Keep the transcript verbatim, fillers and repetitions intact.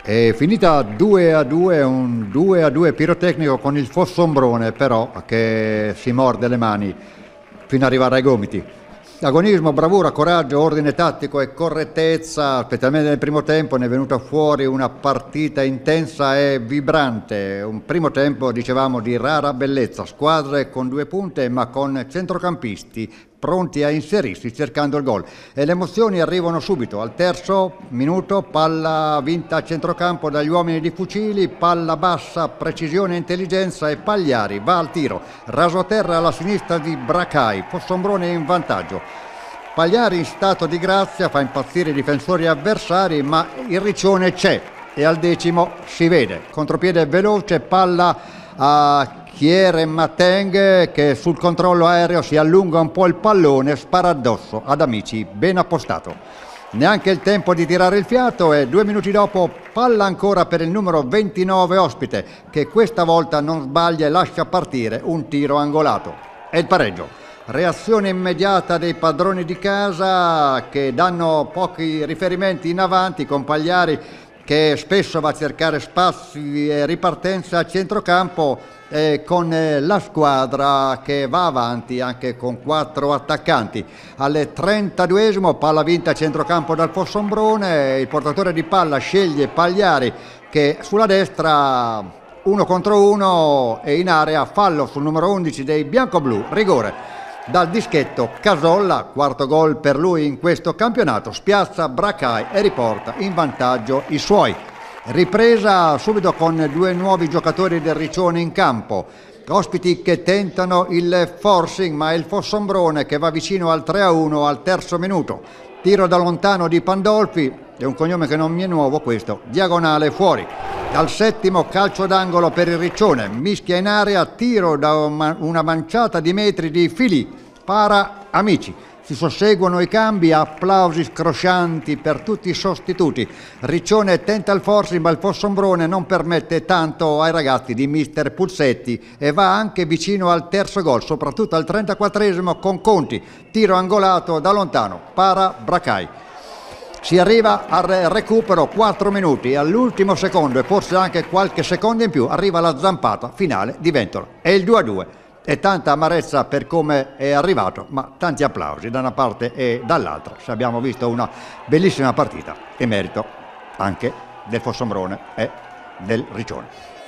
È finita due a due, un due a due pirotecnico con il Fossombrone però che si morde le mani fino ad arrivare ai gomiti. Agonismo, bravura, coraggio, ordine tattico e correttezza, specialmente nel primo tempo ne è venuta fuori una partita intensa e vibrante, un primo tempo dicevamo di rara bellezza, squadre con due punte ma con centrocampisti pronti a inserirsi cercando il gol e le emozioni arrivano subito. Al terzo minuto palla vinta a centrocampo dagli uomini di Fucili, palla bassa, precisione e intelligenza e Pagliari va al tiro, raso a terra alla sinistra di Bracai, Fossombrone in vantaggio. Pagliari in stato di grazia fa impazzire i difensori avversari ma il Riccione c'è e al decimo si vede, contropiede veloce, palla a Chiere Mateng che sul controllo aereo si allunga un po' il pallone, spara addosso ad Amici, ben appostato. Neanche il tempo di tirare il fiato e due minuti dopo palla ancora per il numero ventinove ospite che questa volta non sbaglia e lascia partire un tiro angolato. E il pareggio. Reazione immediata dei padroni di casa che danno pochi riferimenti in avanti con Pagliari che spesso va a cercare spazi e ripartenze a centrocampo e con la squadra che va avanti anche con quattro attaccanti. Al trentaduesimo palla vinta a centrocampo dal Fossombrone, il portatore di palla sceglie Pagliari che sulla destra uno contro uno e in area fallo sul numero undici dei biancoblù, rigore. Dal dischetto Casolla, quarto gol per lui in questo campionato, spiazza Bracai e riporta in vantaggio i suoi. Ripresa subito con due nuovi giocatori del Riccione in campo, ospiti che tentano il forcing ma è il Fossombrone che va vicino al tre a uno al terzo minuto. Tiro da lontano di Pandolfi, è un cognome che non mi è nuovo questo, diagonale fuori. Dal settimo calcio d'angolo per il Riccione, mischia in area, tiro da una manciata di metri di Filì, para Amici. Si susseguono i cambi, applausi scroscianti per tutti i sostituti. Riccione tenta il forcing ma il Fossombrone non permette tanto ai ragazzi di mister Pulsetti e va anche vicino al terzo gol, soprattutto al trentaquattresimo con Conti, tiro angolato da lontano, para Bracai. Si arriva al recupero, quattro minuti, all'ultimo secondo e forse anche qualche secondo in più arriva la zampata finale di Ventola. È il due a due. E tanta amarezza per come è arrivato, ma tanti applausi da una parte e dall'altra. Se abbiamo visto una bellissima partita e merito anche del Fossombrone e del Riccione.